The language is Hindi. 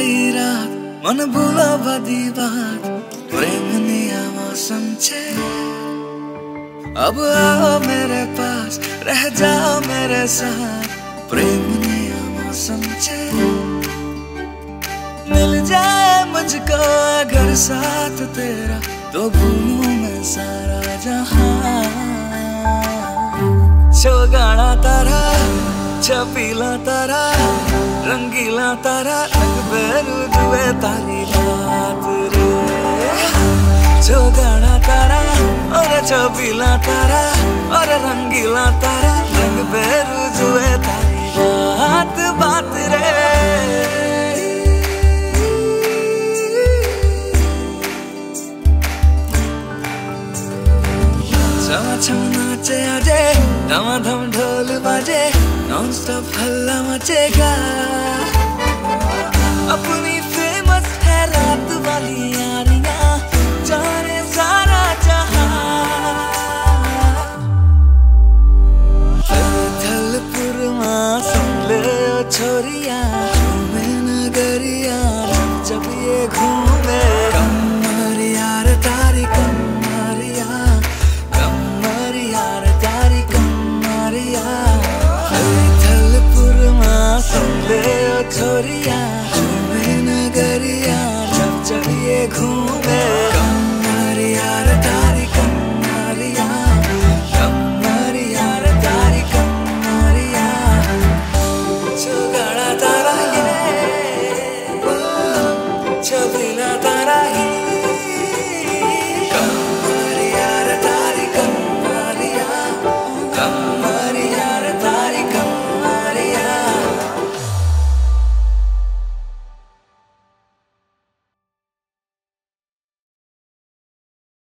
रात मन भूला बदी बात प्रेमनी मौसम छे। अब आओ मेरे पास रह जाओ मेरे साथ प्रेमनी मौसम छे। मिल जाए मुझको अगर साथ तेरा तो भूलूं मैं सारा जहां। छोगाना तारा छपीला तारा रंगीला तारा रंग जुए तारी रात रे। छोगाना तारा और छपीला तारा और रंगीला तारा रंग जुए तारी रात बात रे। छम नाचे आजे धमाधम ढोल बाजे नॉन स्टॉप हल्ला मचेगा। अपनी फेमस है रात वाली यारियां जाने सारा जहां। थलपुरमा सुन ले ओ छोरिया में नगरिया जब ये घूम